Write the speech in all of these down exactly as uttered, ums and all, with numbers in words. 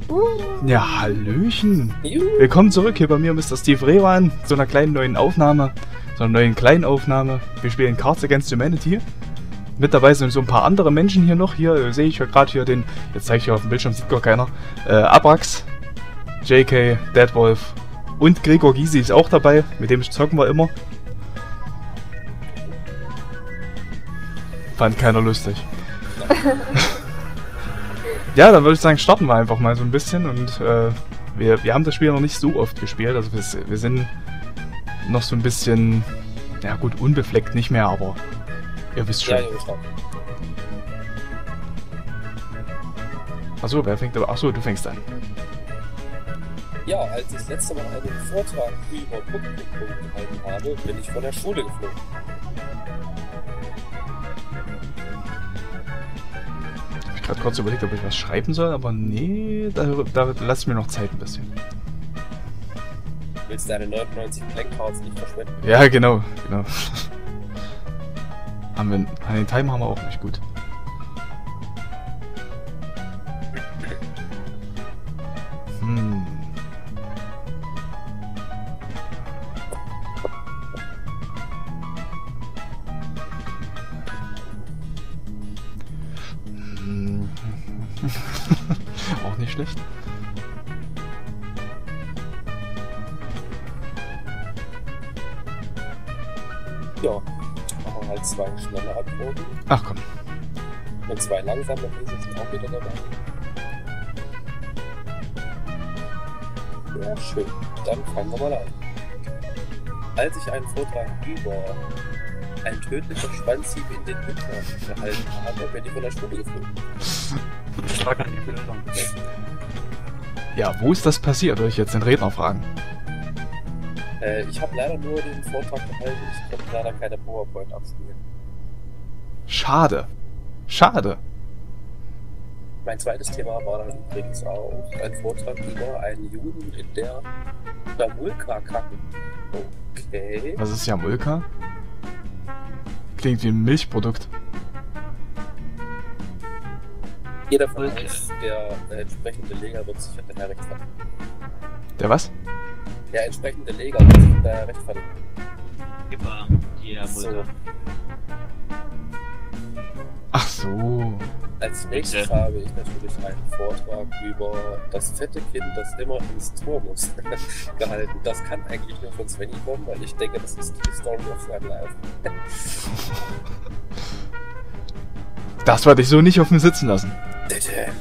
Ja, Hallöchen. Juhu. Willkommen zurück hier bei mir, Mister Steve Rewan, zu einer kleinen neuen Aufnahme, so einer neuen kleinen Aufnahme. Wir spielen Cards Against Humanity. Mit dabei sind so ein paar andere Menschen hier noch. Hier äh, sehe ich ja gerade hier den, jetzt zeige ich hier auf dem Bildschirm, sieht gar keiner, äh, Abrax, J K, Deadwolf und Gregor Gysi ist auch dabei, mit dem zocken wir immer. Fand keiner lustig. Ja, dann würde ich sagen, starten wir einfach mal so ein bisschen und äh, wir, wir haben das Spiel noch nicht so oft gespielt, also wir, wir sind noch so ein bisschen, ja gut, unbefleckt nicht mehr, aber ihr wisst schon. Ja, Jungs, Achso, wer fängt aber? Achso, du fängst an. ja, als ich das letzte Mal einen Vortrag über Pokémon gehalten habe, bin ich von der Schule geflogen. Ich habe gerade kurz überlegt, ob ich was schreiben soll, aber nee, da, da lass mir noch Zeit ein bisschen. Willst du deine neunundneunzig Blackcards nicht verschwenden? Ja, genau, genau. Haben wir, an den Timer haben wir auch nicht gut. Hm. Hm. Auch nicht schlecht. Ja, machen wir halt zwei schnelle Antworten Ach komm. und zwei langsame, die sind auch wieder dabei. Ja, schön. Dann fangen wir mal an. Als ich einen Vortrag über ein tödlicher Schwanzhieb in den Hintern gehalten habe, bin ich von der Schule geflogen. Stark an die Bilder. Ja, wo ist das passiert? Würde ich jetzt den Redner fragen. Äh, ich habe leider nur den Vortrag gehalten, ich konnte leider keine PowerPoint abspielen. Schade. Schade. Mein zweites Thema war dann übrigens auch ein Vortrag über einen Juden in der Jamulka kacken. Okay. Was ist Jamulka? Klingt wie ein Milchprodukt. Jeder von uns, der äh, entsprechende Leger wird sich hinterher rechtfertigen. Der was? Der entsprechende Leger wird sich hinterher rechtfertigen. Immer jeder So, Mulder. Ach so. als nächstes habe ich natürlich einen Vortrag über das fette Kind, das immer ins Tor muss, gehalten. Das kann eigentlich nur von Svenny kommen, weil ich denke, das ist die Story of seinem Life. Das werde ich so nicht auf mir sitzen lassen. Bitte.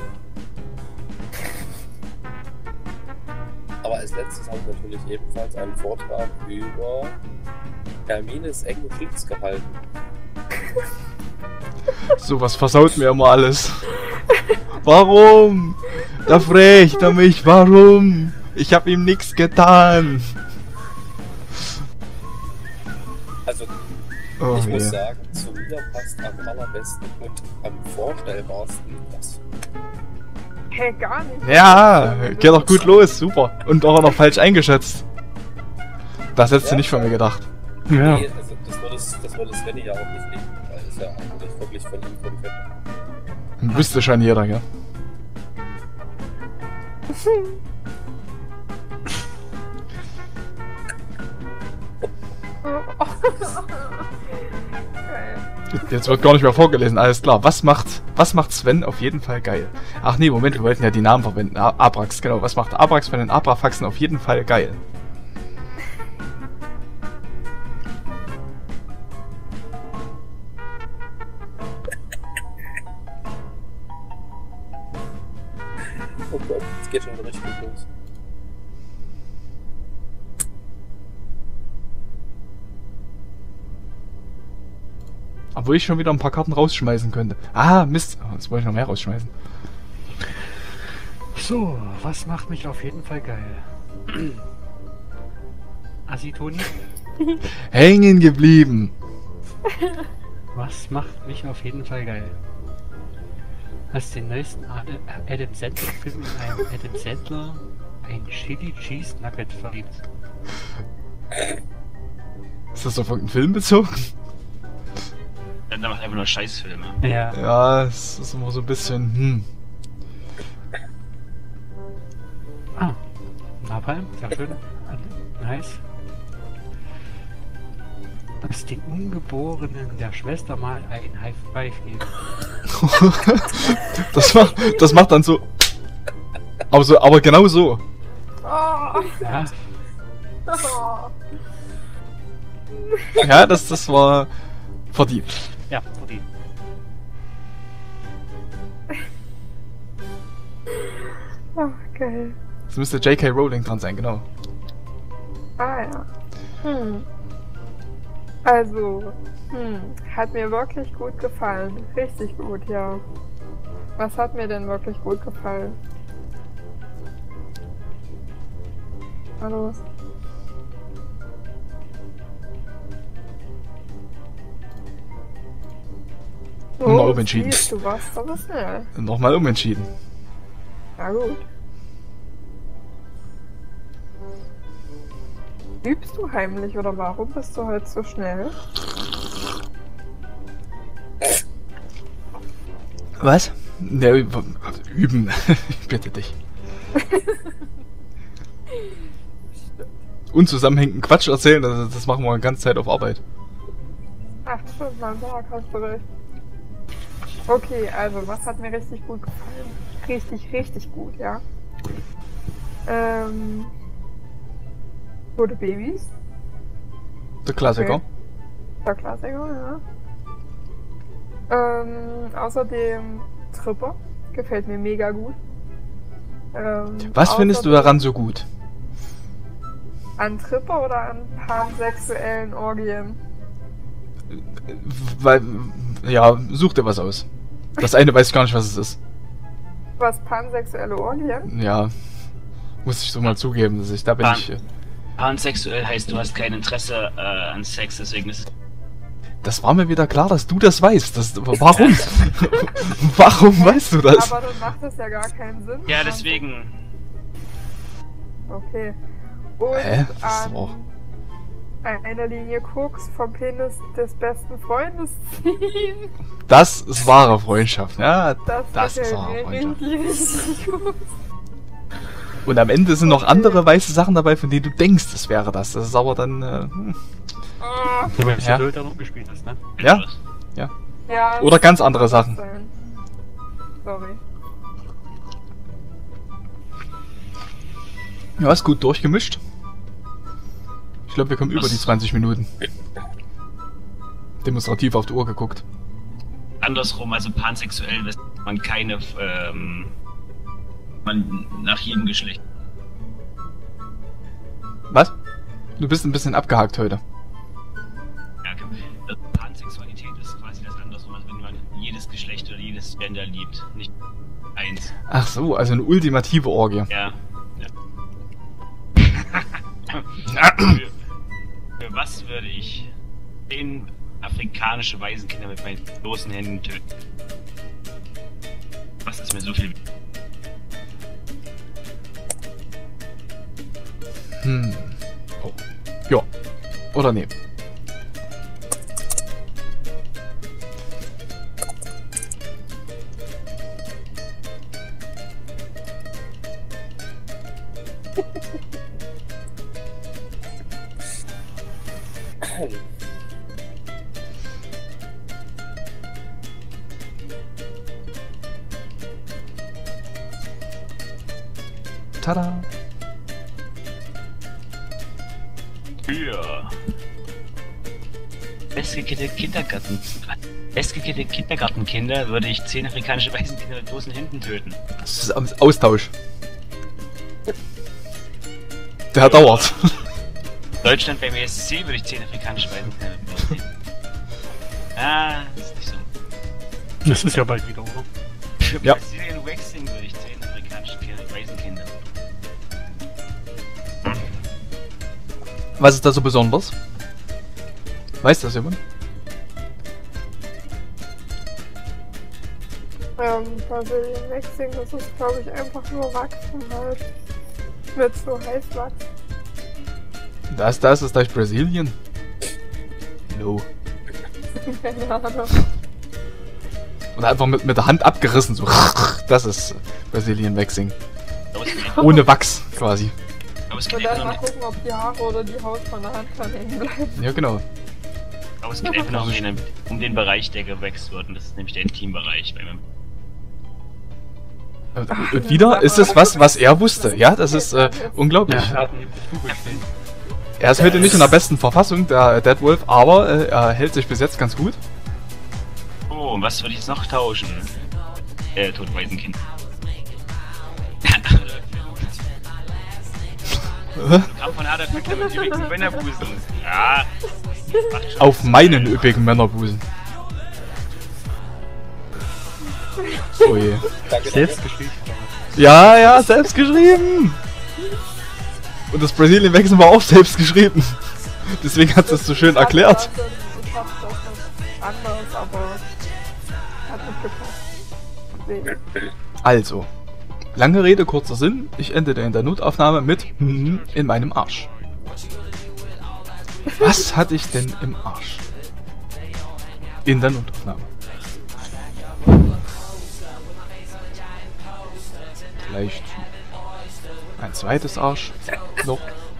Aber als letztes habe ich natürlich ebenfalls einen Vortrag über Hermines engen Schlitz gehalten. Sowas versaut mir immer alles. Warum? Da fragt er mich, warum? Ich habe ihm nichts getan. Also, Oh, ich muss je. sagen, zu mir passt am allerbesten und am vorstellbarsten das. Hä, gar nicht. Ja, geht doch gut los, super. Und auch noch falsch eingeschätzt. Das hättest du Ja. nicht von mir gedacht. Ja. Nee, also das würde, das würde Svenny ja auch nicht liegen, weil es ja eigentlich wirklich von ihm kommen könnte. Wüsste schon jeder, gell? Geil. Jetzt wird gar nicht mehr vorgelesen, alles klar. Was macht, was macht Sven auf jeden Fall geil? Ach nee, Moment, wir wollten ja die Namen verwenden. A- Abrax, genau. Was macht Abrax von den Abrafaxen auf jeden Fall geil? Oh Gott, es geht schon richtig los. Obwohl ich schon wieder ein paar Karten rausschmeißen könnte. Ah, Mist. Oh, jetzt wollte ich noch mehr rausschmeißen. So, was macht mich auf jeden Fall geil? Asitoni? Hängen geblieben. Was macht mich auf jeden Fall geil? Hast den neuesten Ad- Adam Sandler Film in einem Adam Sandler ein Chili Cheese Nugget verliebt? Ist das auf irgendeinen Film bezogen? Der macht einfach nur Scheißfilme. Ja. Ja, es ist immer so ein bisschen, hm. Napalm, sehr schön. Nice. Lass den Ungeborenen der Schwester mal ein High Five geben. das, macht, das macht dann so. Aber, so, aber genau so. Oh. Ja. Oh. Ja, das, das war verdient. Ja, verdient. Oh, geil. Das müsste J K Rowling dran sein, genau. Ah ja. Hm. Also, hm, hat mir wirklich gut gefallen. Richtig gut, ja. Was hat mir denn wirklich gut gefallen? Hallo? Nochmal Oh, umentschieden. siehst Du warst aber schnell. Nochmal umentschieden. Na gut. Übst du heimlich oder warum bist du heute so schnell? Was? Ne, üben. Ich bitte dich. Unzusammenhängenden Quatsch erzählen, das, das machen wir die ganze Zeit auf Arbeit. Ach, stimmt, mein Tag, hast du recht. Okay, also, was hat mir richtig gut gefallen? Richtig, richtig gut, ja. Ähm... Tote Babys. Der Klassiker. Okay. Der Klassiker, ja. Ähm, außerdem Tripper. Gefällt mir mega gut. Ähm, Was findest du außerdem- daran so gut? An Tripper oder an pansexuellen Orgien? Weil, ja, such dir was aus. Das eine weiß ich gar nicht, was es ist. Was, pansexuelle Orgien? Ja, muss ich so mal zugeben, dass ich da bin Pan- ich. äh, Pansexuell heißt, du hast kein Interesse äh, an Sex, deswegen ist es. Das war mir wieder klar, dass du das weißt. Das, warum? Warum weißt du das? Aber dann macht das ja gar keinen Sinn. Ja, deswegen. Okay. Und Hä? Das ist an auch- einer Linie Koks vom Penis des besten Freundes ziehen. Das ist wahre Freundschaft. Ja, Das, das ist gefällt wahre mir Freundschaft. richtig, richtig gut. Und am Ende sind noch andere weiße Sachen dabei, von denen du denkst, es wäre das. Das ist aber dann. Äh, hm. Ah, Du weißt Ja. ja, ja. noch gespielt hast, ne? Ja? ja, Oder das ganz kann andere was Sachen. sein. Sorry. Ja, ist gut durchgemischt. Ich glaube, wir kommen über Was? die zwanzig Minuten. Demonstrativ auf die Uhr geguckt. Andersrum, also pansexuell, dass man keine, ähm, man nach jedem Geschlecht. Was? Du bist ein bisschen abgehakt heute. Ja, also Pansexualität ist quasi das Andersrum, also wenn man jedes Geschlecht oder jedes Gender liebt, nicht eins. Ach so, also eine ultimative Orgie. Ja. ja. für, für was würde ich zehn afrikanische Waisenkinder mit meinen bloßen Händen töten? Was ist mir so viel? Hm. Oh. Ja. Oder nee. Tada. Für bestgekennte Kindergarten. Bestgekennte Kindergartenkinder würde ich zehn afrikanische Waisenkinder mit bloßen Händen töten. Das ist Aus- Austausch. Der dauert. Deutschland beim E S C würde ich zehn afrikanische Waisenkinder mit bloßen Händen. Ah, das ist nicht so. Das ist ja bald wieder, oder? Für Ja. Brazilian Waxing würde ich zehn afrikanische Kinder, Waisenkinder. Was ist da so besonders? Weiß das jemand? Ähm, Brazilian Waxing, das ist glaube ich einfach nur Wachsen halt. Mit so Heißwachs. Das, das ist gleich Brasilien. No. Keine Ahnung. Oder einfach mit, mit der Hand abgerissen, so. Das ist Brazilian Waxing. Da muss ich, Ohne Wachs, quasi. da Aber es geht Und dann einfach mal nur, gucken, ob die Haare oder die Haut von der Hand dann hängen bleiben. Ja, genau. aber es geht einfach nur um den, um den Bereich, der gewächst wird. Und das ist nämlich der Intimbereich bei mir. Und wieder ist es was, was er wusste. Ja, das ist äh, unglaublich. Ja, hat nämlich Google stehen. Er ist heute nicht in der besten Verfassung, der Dead Wolf, aber äh, er hält sich bis jetzt ganz gut. Oh, und was würde ich jetzt noch tauschen? Äh, Todwaisenkind. Kam von Adolf Hitler mit üppigen Männerbusen. Ja. Macht schon. Auf meinen üppigen Männerbusen. Oh je. Danke, Selbst geschrieben. Ja, ja, selbst geschrieben. Und das Brazilian Wechsel war auch selbst geschrieben. Deswegen hat es so schön erklärt. Ich hab das noch anders, aber hat nicht gepasst. Nee. Also, lange Rede, kurzer Sinn. Ich endete in der Notaufnahme mit hm, in meinem Arsch. Was hatte ich denn im Arsch? In der Notaufnahme. Vielleicht ein zweites Arsch noch.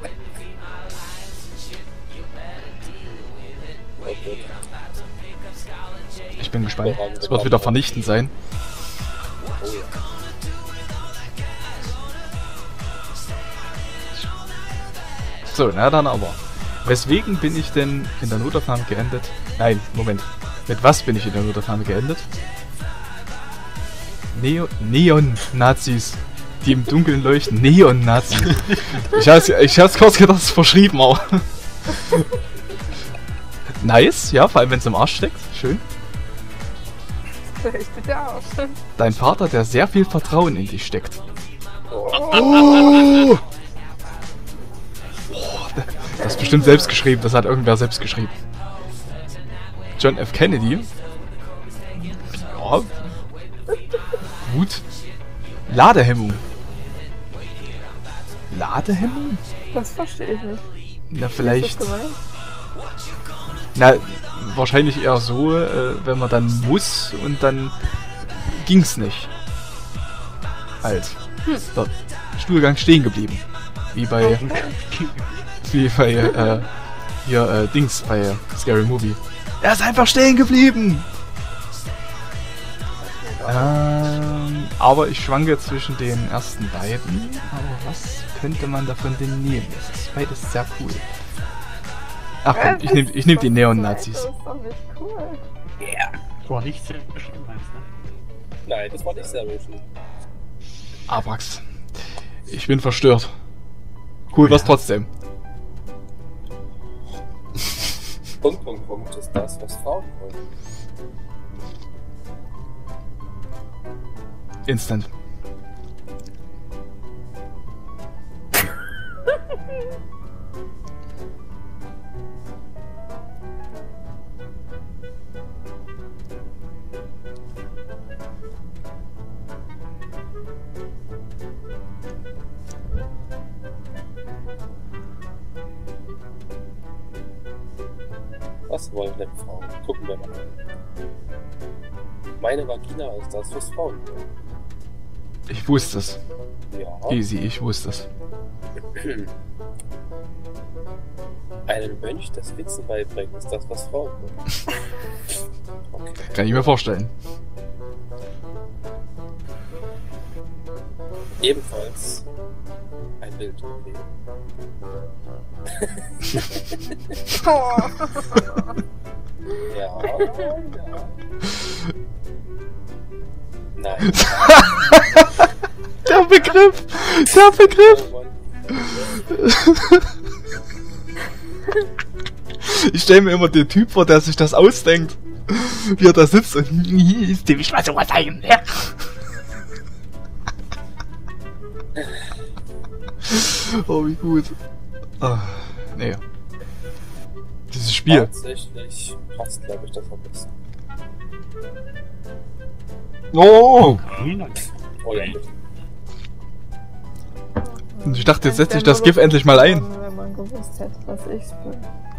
Ich bin gespannt. Es wird wieder vernichtend sein. Oh ja. So, na dann aber. Weswegen bin ich denn in der Notaufnahme geendet? Nein, Moment. Mit was bin ich in der Notaufnahme geendet? Neo Neon-Nazis. Die im Dunkeln leuchten. Neon-Nazis. Ich hab's, ich hab's kurz gedacht, es ist verschrieben, aber... Nice, ja, vor allem wenn es im Arsch steckt. Schön. Vielleicht mit der Arsch. Dein Vater, der sehr viel Vertrauen in dich steckt. Oh. Oh! Das ist bestimmt selbst geschrieben, das hat irgendwer selbst geschrieben. John F. Kennedy. Ja. Gut. Ladehemmung. Ladehemmung? Das verstehe ich nicht. Na, Was vielleicht. ist gemeint? Na, wahrscheinlich eher so, äh, wenn man dann muss und dann ging's nicht. Halt. Der Stuhlgang stehen geblieben. Wie bei. Wie bei, äh, hier, äh, Dings, bei Scary Movie. Er ist einfach stehen geblieben! Ähm, aber ich schwanke zwischen den ersten beiden. Aber was könnte man davon denn nehmen? Das ist beides sehr cool. Ach komm, ich nehme ich nehm die Neon-Nazis. Das ist doch nicht cool. War nicht selbst geschrieben, meinst du? Nein, das war nicht sehr schön. Abrax. Ich bin verstört. Cool, was trotzdem. Punkt, Punkt, Punkt ist das, was Frauen wollen. Instant. Was wollen denn Frauen? Gucken wir mal. Meine Vagina ist das, was Frauen wollen. Ich wusste es. Ja. Easy, ich wusste es. Einem Mönch das Wichsen beibringen ist das, was Frauen wollen. Okay. Kann ich mir vorstellen. Ebenfalls ein Bild. Okay. Oh. Ja, ja. Nein. Der Begriff! Der Begriff! Oh Mann. Ich stelle mir immer den Typ vor, der sich das ausdenkt. Wie er da sitzt und ist dem ich mal sowas ein. Oh, wie gut. Ah, nee. Dieses Spiel. Tatsächlich passt, glaube ich, das am besten. Oh! Oh ja, bitte. Und ich dachte, jetzt setze ich das GIF endlich mal ein. Wenn man gewusst hätte, was ich bin.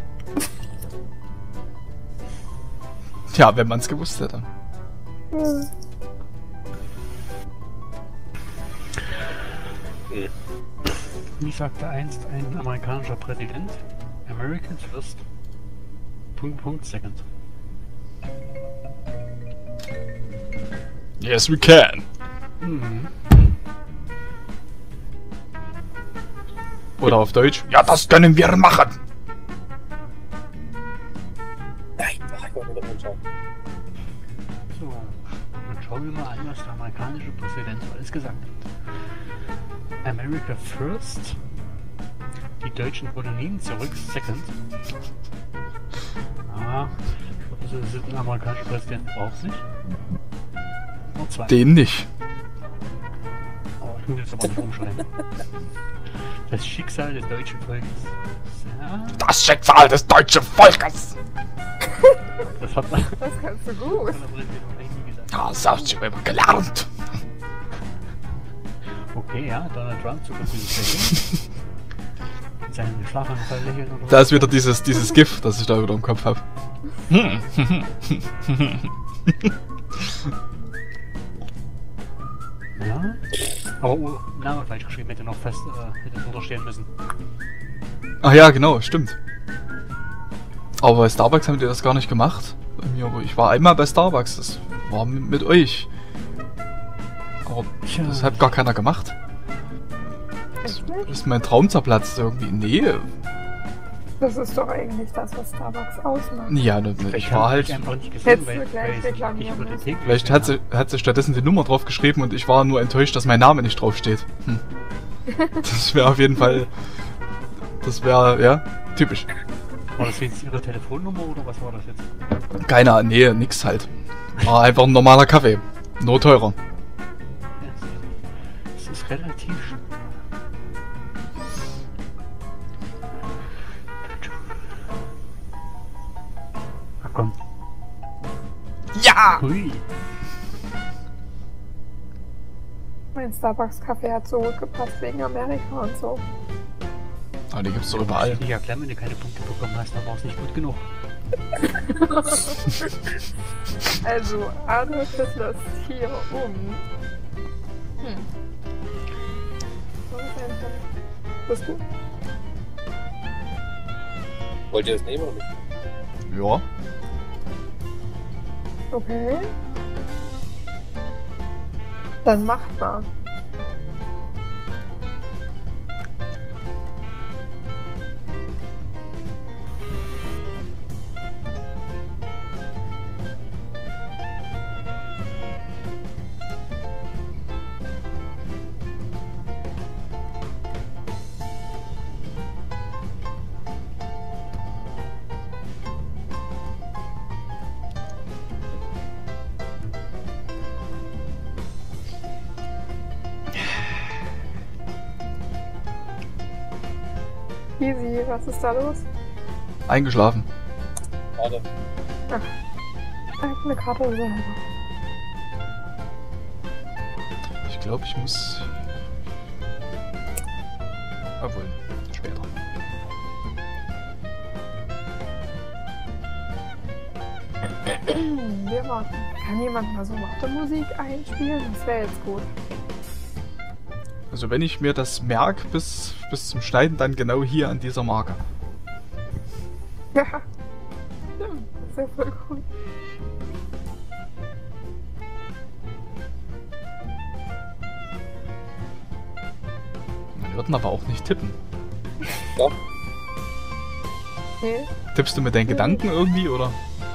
Tja, wenn man es gewusst hätte. Hm. Hm. Wie sagte einst ein amerikanischer Präsident? American first. Punkt, Punkt, second. Yes, we can. Mhm. Oder auf Deutsch. Ja, das können wir machen. Nein, ach, ich wollte mir das anschauen. So, dann schauen wir mal an, was der amerikanische Präsident alles gesagt hat. America first. Die deutschen Kolonien zurück, second. Ah, das ist ein amerikanischer Präsident überhaupt nicht. Nur zwei. Den nicht. Oh, ich muss jetzt aber nicht umschreiben. Das Schicksal des deutschen Volkes. Ja, Das Schicksal des deutschen Volkes. das hat man Das kannst du gut. von der Präsidentin eigentlich nie gesagt. Das hast du immer gelernt. Okay, ja, Donald Trump zu Verfügung. Mit seinem Schlaganfall lächeln oder Da ist wieder dieses, dieses GIF, das ich da wieder im Kopf habe. Ja. Aber oh, Name falsch geschrieben, hätte noch fest, äh, hätte drunter stehen müssen. Ach ja, genau, stimmt. Aber bei Starbucks haben die das gar nicht gemacht. Bei mir, aber ich war einmal bei Starbucks, das war mit, mit euch. Aber Tja. das hat gar keiner gemacht. Echt nicht? Ist mein Traum zerplatzt irgendwie? Nee. Das ist doch eigentlich das, was Starbucks ausmacht. Ja, ne, ich war halt... einfach nicht gesehen, Hättest weil, du gleich weil ich reklamieren über den müssen. Theke Vielleicht hat sie, hat sie stattdessen die Nummer drauf geschrieben und ich war nur enttäuscht, dass mein Name nicht drauf steht. Hm. Das wäre auf jeden Fall... Das wäre, ja, typisch. War das jetzt ihre Telefonnummer oder was war das jetzt? Keine Ahnung, nee, nix halt. War einfach ein normaler Kaffee. Nur teurer. Das ist relativ... Ach komm. Ja! Hui. Mein Starbucks-Kaffee hat so gut gepasst wegen Amerika und so. Aber die gibt's doch überall. Ja klar, wenn du keine Punkte bekommen hast, dann war es nicht gut genug. Also, Adolf Hitlers hier um. Hm. Was ist denn da? Bist du? Wollt ihr das nehmen oder nicht? Ja. Okay. Dann macht mal. Easy, was ist da los? Eingeschlafen. Warte. Ich hab eine Karte selber. Ich glaube, ich muss... Obwohl, später. Wir warten. Kann jemand mal so Wartemusik einspielen? Das wäre jetzt gut. Also wenn ich mir das merke bis, bis zum Schneiden, dann genau hier an dieser Marke. Ja. Stimmt, das ist ja voll gut. Man wird aber auch nicht tippen. Doch. Nee. Tippst du mit deinen Gedanken irgendwie, oder?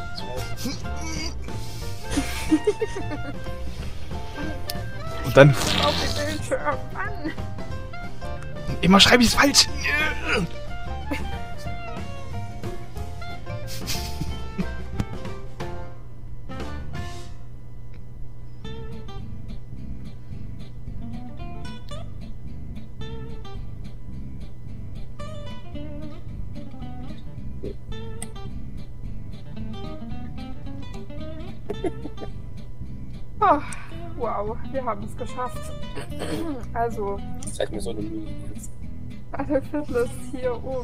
Und dann... Auf den Bildschirm an! Immer schreibe ich es falsch! Oh, wow, wir haben es geschafft. Also, Zeig mir so eine Mühe jetzt. Adolf Hitler ist hier, um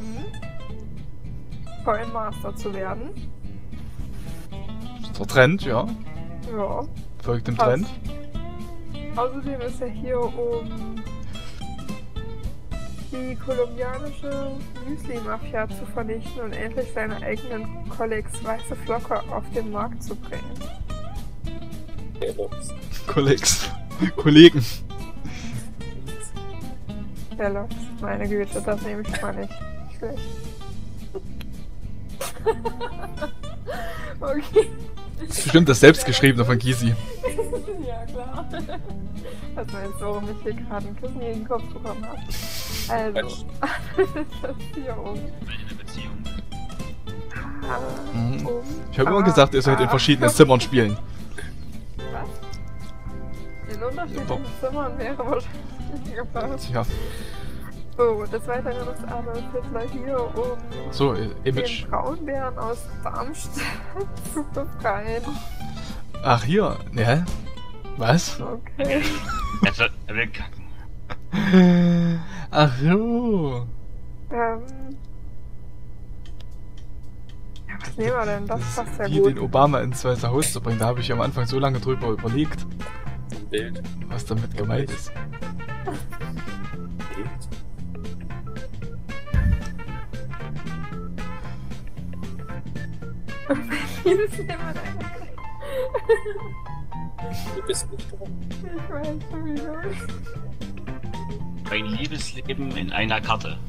Coin Master zu werden. Der Trend, ja. Ja. Folgt dem Passt. Trend. Außerdem ist er hier, um die kolumbianische Müsli-Mafia zu vernichten und endlich seine eigenen Kollegs weiße Flocke auf den Markt zu bringen. Kollegs. Kollegen. Kellogg's, meine Güte, das nehme ich mal nicht. Schlecht. Okay. Bestimmt das selbstgeschriebene von Gysi. Ja, klar. Was meinst du, warum ich hier gerade ein Kissen gegen den Kopf bekommen habe? Also, das hier um. Eine Beziehung. Mhm. um Ich habe immer gesagt, ihr sollt in verschiedenen Zimmern spielen. Was? In unterschiedlichen Zimmern wäre wahrscheinlich geplant. Tja, So, des Weiteren ist Adolf Hitler hier, um so, äh, Image. den Braunbären aus Darmstadt zu befreien. Ach, hier. Ne, hä? Was? Okay. Er will, er will kacken. Ach so. Ähm. Ja, was nehmen wir denn? Das Das passt ist ja wie gut. den Obama ins Weiße Haus zu bringen. Da habe ich am Anfang so lange drüber überlegt, Ein Bild. was damit gemeint ist. Bild. Jedes nehmen wir einen. Du bist nicht dran. Ich weiß sowieso. Ein Liebesleben in einer Karte.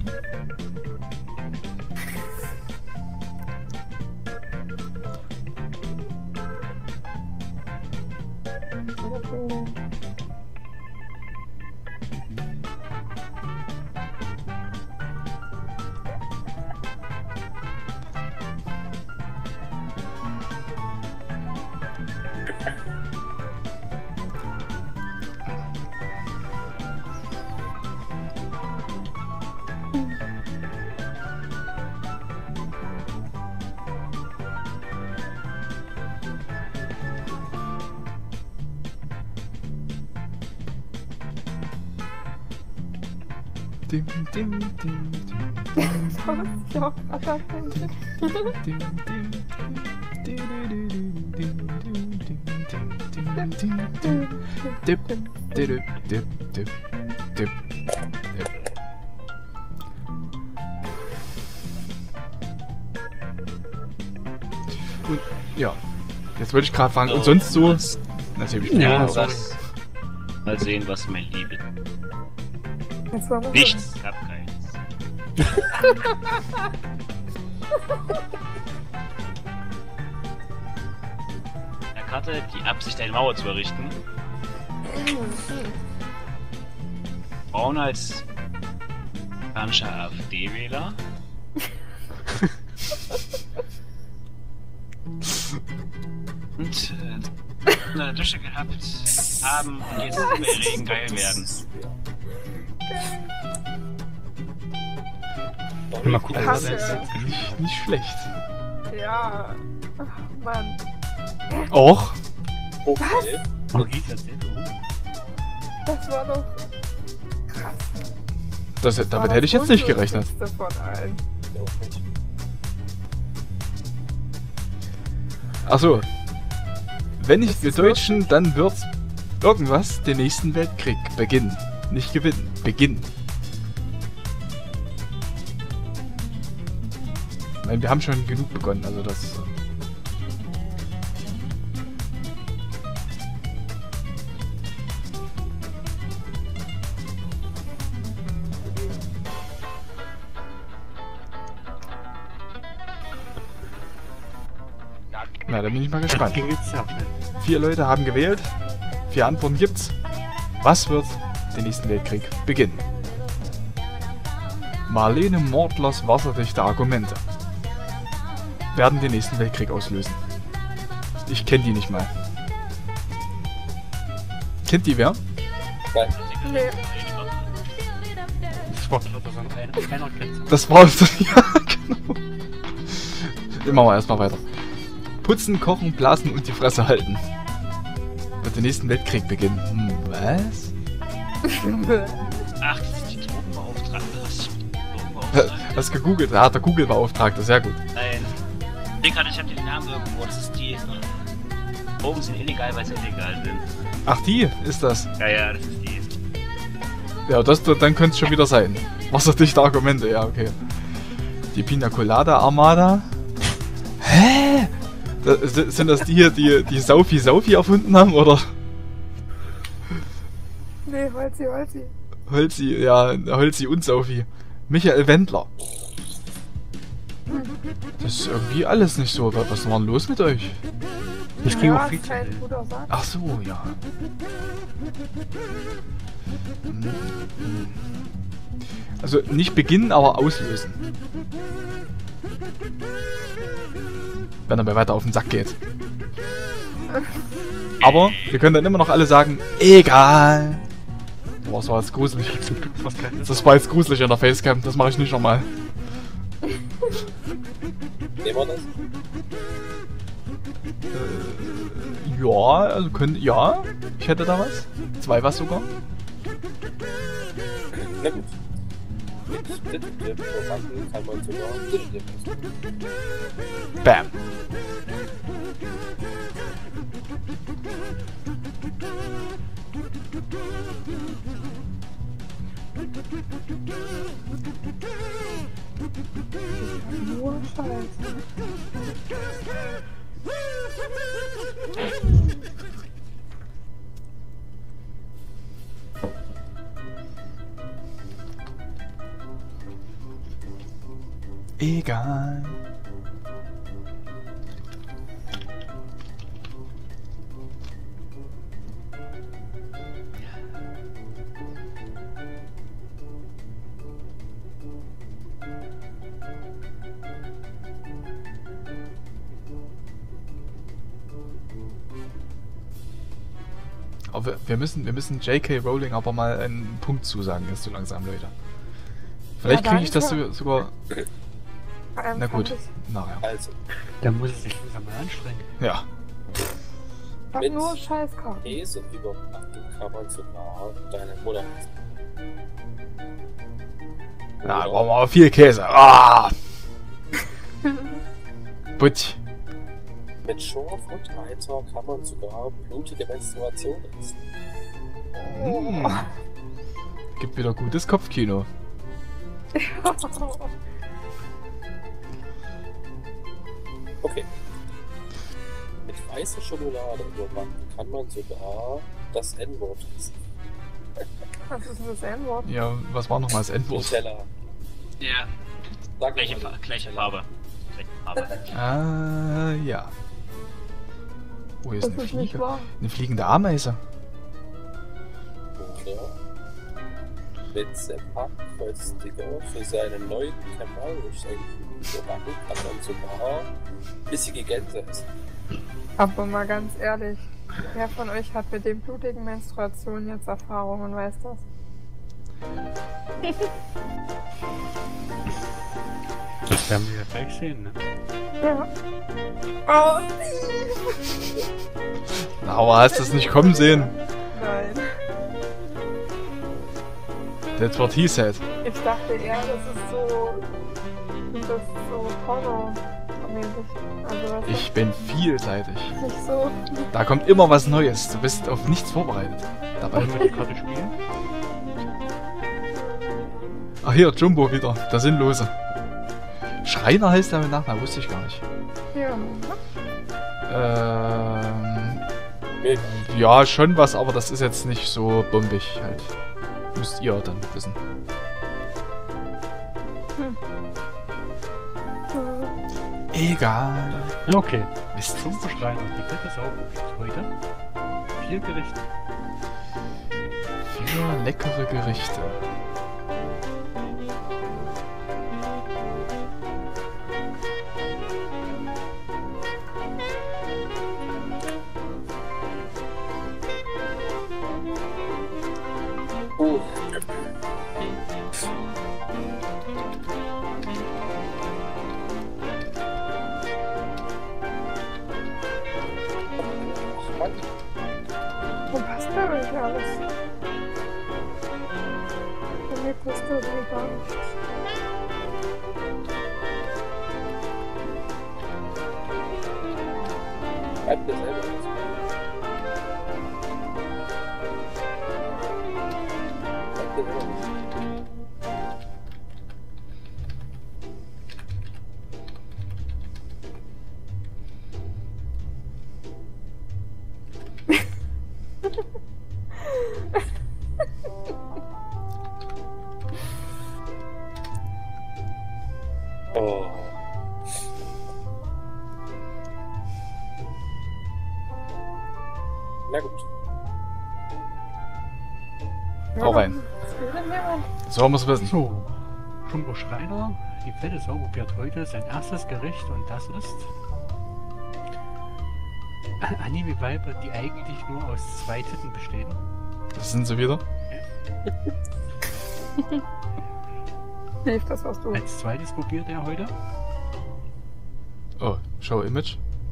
Dim, dim, dim, dim, Da muss ich auch gerade denken. dim, dim, dim, dim, dim, dim, dim, dim, dim, dim. Dip, dip, dip, dip, dip, dip, dip. Und ja, jetzt wollte ich gerade fragen, und sonst so? Natürlich nicht. Ja, Mal sorry. was. Mal sehen, was mein Liebe. Jetzt war noch Nichts. Ich hab keins. Eine Karte, die Absicht, eine Mauer zu errichten. Braun als amerikanischer AfD-Wähler. Und äh, in der Dusche gehabt haben und jetzt regen geil werden. Mal gucken, was Hasse. er jetzt Nicht, nicht schlecht. Ja. Ach, Mann. Och, Okay. Maurice erzählt. Das war doch. Krass. das, Das war damit das hätte ich jetzt nicht gerechnet. Unlustigste von allen. Auch nicht. Achso. Wenn nicht wir Deutschen, dann wird irgendwas den nächsten Weltkrieg beginnen. Nicht gewinnen, beginnen. Ich meine, wir haben schon genug begonnen, also das... Na, da bin ich mal gespannt. Ging jetzt ab. Vier Leute haben gewählt. Vier Antworten gibt's. Was wird den nächsten Weltkrieg beginnen? Marlene Mortlers wasserdichte Argumente werden den nächsten Weltkrieg auslösen. Ich kenne die nicht mal. Kennt die wer? Nein. Nee. Das war klar, dass er einer, einer kennt. Das war... Ja, genau. Den machen wir erstmal weiter. Putzen, kochen, blasen und die Fresse halten. Wird den nächsten Weltkrieg beginnen. Hm, was? Ach, das ist die Drogenbeauftragte. Was ist die Äh, Drogenbeauftragte? Hast gegoogelt? Da hat der Google-Beauftragte, sehr gut. Nein. Ich hatte, ich hab den Namen irgendwo. Das ist die. Drogen sind illegal, weil sie illegal sind. Ach, die ist das. Ja, ja, das ist die. Ja, das, dann könnte es schon wieder sein. Wasserdichte Argumente, ja, okay. Die Pina Colada Armada. Hä? Das, sind das die hier, die, die Saufi Saufi erfunden haben, oder? Nee, Holzi, Holzi. Holzi, ja, Holzi und Saufi. Michael Wendler. Das ist irgendwie alles nicht so. Was war denn los mit euch? Das ging Ja, auch viel ist zu kein schnell. guter Sack. Ach so, ja. Also nicht beginnen, aber auslösen. Wenn er mir weiter auf den Sack geht. Aber wir können dann immer noch alle sagen, egal. Boah, das war jetzt gruselig. Zum Glück was kein Das war jetzt gruselig in der Facecam, das mache ich nicht nochmal. Nehmen wir das? Ja, also können, ja, ich hätte da was. Zwei was sogar. Na gut. Mit Diddle-Dip-Probanden kann man sogar Diddle-Dip essen. Bam. Nur Scheiße. Egal. Aber wir, wir müssen, wir müssen J K Rowling aber mal einen Punkt zusagen, jetzt so langsam, Leute. Vielleicht Ja, kriege ich das danke. so, sogar. Ähm, Na gut, fand ich- nachher. Also, Da muss es sich langsam mal anstrengen. Ja. Ich hab Mit- nur Scheißkarten. Käse überbacken kann man sogar deine Mutter essen. Na, da brauchen wir aber viel Käse. Ah! Butt. Mit Schorf und Eiter kann man sogar blutige Menstruation essen. Mm. Gibt wieder gutes Kopfkino. Okay. Mit weißer Schokolade überbacken kann man sogar das N-Wort essen. Was ist denn das N-Wort? Ja, was war nochmal das Endwort? Nutella. Ja, Sag gleiche, mal, Fa gleiche Nutella. Farbe. Gleiche Farbe. Ah, ja. Oh, hier ist Das eine ist nicht Fliege. wahr. Eine fliegende Ameise. Oder mit Sepak Kreuzsticker für seinen neuen Kamalgeschenken überbacken kann man sogar bissige Gänse essen. Aber mal ganz ehrlich, wer von euch hat mit den blutigen Menstruationen jetzt Erfahrung und weiß das? Das werden wir ja gleich sehen, ne? Ja. Oh, Na, aber hast du es nicht kommen sehen? nein. That's what he said. Ich dachte eher, das ist so. Das ist so Porno-mäßig. Also, was Ich bin vielseitig. ist nicht so. Da kommt immer was Neues. Du bist auf nichts vorbereitet. Dabei. Wollen wir die Karte spielen? Ach hier, Jumbo wieder. Der Sinnlose. Schreiner heißt der mit Nachnamen, wusste ich gar nicht. Ja. Ähm. Mega. Ja, schon was, aber das ist jetzt nicht so bombig halt. Müsst ihr dann wissen. Egal. Okay. Mist. Zum Verschreiner. Die dritte Sauerbrot heute. Vier Gerichte. Vier leckere Gerichte. Uh. Ach Mann, Wo passt bei euch alles? Bei mir passt irgendwie gar nicht. bleib dir selber nicht. bin immer nicht. Oh. Na gut. Hau rein. So haben wir es wissen. So, Jumbo Schreiner, die fette Sau probiert heute sein erstes Gericht und das ist Anime-Weiber, die eigentlich nur aus zwei Titten bestehen. Das sind sie wieder. Hilft das, was du. Als zweites probiert er heute Oh, Show Image.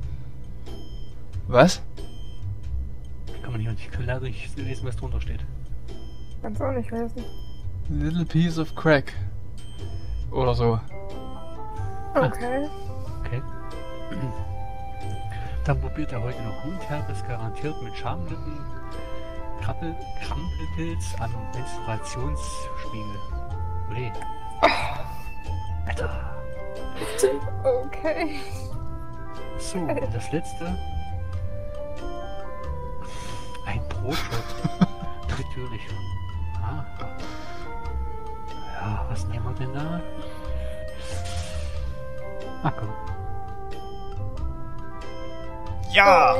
Was? kann man hier nicht leider nicht lesen, was drunter steht. Kannst auch nicht lesen. Little piece of crack. Oder so. Okay. Okay. Dann probiert er heute noch Hundherpes, garantiert mit Schamlippen, Krabbel, Krampelpilz an Menstruationsspiegel. Ule. Alter. Okay. So, und das letzte. Ein Brotshot. Natürlich. Ah. Ja, was nehmen wir denn da? Ah, komm. Ja!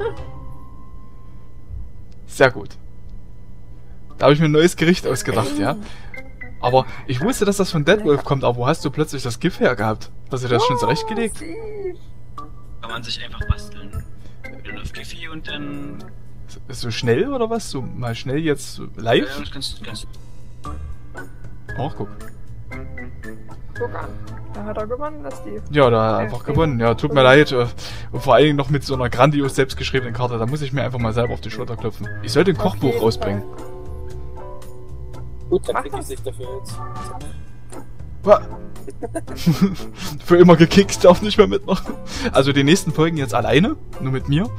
Sehr gut. Da habe ich mir ein neues Gericht ausgedacht, ja. Aber ich wusste, dass das von Deadwolf kommt, aber wo hast du plötzlich das GIF her gehabt? Hast du das schon zurechtgelegt? Kann man sich einfach basteln. Dann auf Giphy und dann... So schnell oder was? So mal schnell jetzt so Ja, live? das kannst, kannst Auch guck. Guck an. Da hat er gewonnen, das Steve. Ja, da hat er einfach gewonnen. Ja, tut mir leid. äh, Und vor allen Dingen noch mit so einer grandios selbstgeschriebenen Karte. Da muss ich mir einfach mal selber auf die Schulter klopfen. Ich sollte ein Auf Kochbuch jeden rausbringen. Gut, dann Mach krieg ich das. sich dafür jetzt. Wa- Für immer gekickt, darf nicht mehr mitmachen. Also die nächsten Folgen jetzt alleine, nur mit mir.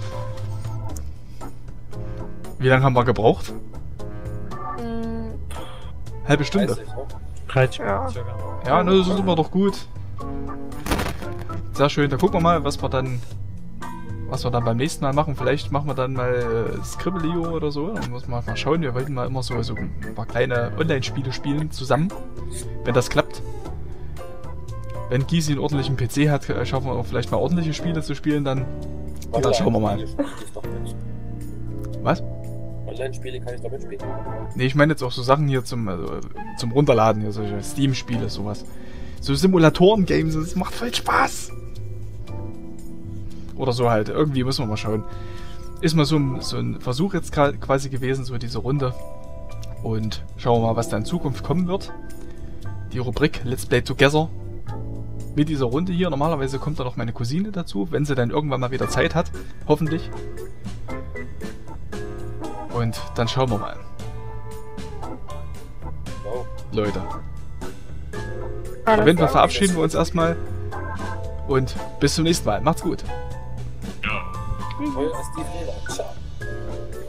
Wie lange haben wir gebraucht? Hm, Halbe Stunde. dreißig, ne? dreißig Ja. circa. Ja, ne, so sind wir doch gut. Sehr schön. Dann gucken wir mal, was wir dann, was wir dann beim nächsten Mal machen. Vielleicht machen wir dann mal äh, Scribblio oder so. Dann muss man mal schauen. Wir wollten mal immer so, so ein paar kleine Online-Spiele spielen zusammen, wenn das klappt. Wenn Gysi einen ordentlichen P C hat, äh, schaffen wir auch vielleicht mal ordentliche Spiele zu spielen dann. Und dann schauen wir mal. Online-Spiele spiele ich doch mit. Was? Online-Spiele kann ich doch mitspielen. Ne, ich meine jetzt auch so Sachen hier zum, also, zum Runterladen, hier solche Steam-Spiele, sowas. So Simulatoren-Games, das macht voll Spaß. Oder so halt, irgendwie müssen wir mal schauen. Ist mal so ein, so ein Versuch jetzt gra- quasi gewesen, so diese Runde. Und schauen wir mal, was da in Zukunft kommen wird. Die Rubrik Let's Play Together. Mit dieser Runde hier. Normalerweise kommt da noch meine Cousine dazu, wenn sie dann irgendwann mal wieder Zeit hat. Hoffentlich. Und dann schauen wir mal. Wow. Leute. alles Auf jeden Fall klar. verabschieden wir uns erstmal. Und bis zum nächsten Mal. Macht's gut. Ja. Euer Steve Lehrer. Ciao.